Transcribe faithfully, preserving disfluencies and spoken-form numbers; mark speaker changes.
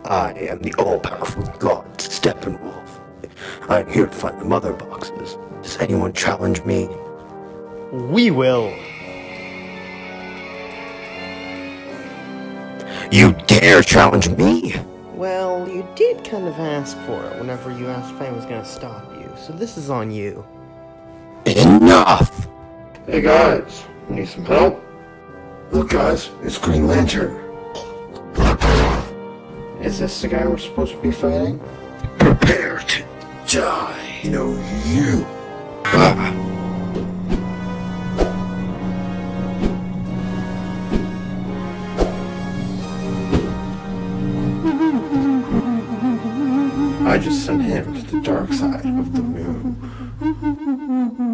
Speaker 1: I am the all-powerful god Steppenwolf. I am here to find the mother boxes. Does anyone challenge me?
Speaker 2: We will.
Speaker 1: You dare challenge me?
Speaker 2: Well, you did kind of ask for it whenever you asked if I was gonna stop you, so this is on you.
Speaker 1: Enough!
Speaker 3: Hey guys, need some help? Look guys, it's Green Lantern. Is this the guy we're supposed to be fighting?
Speaker 1: Prepare to die.
Speaker 3: No, you.
Speaker 1: Ah.
Speaker 3: I just sent him to the dark side of the moon.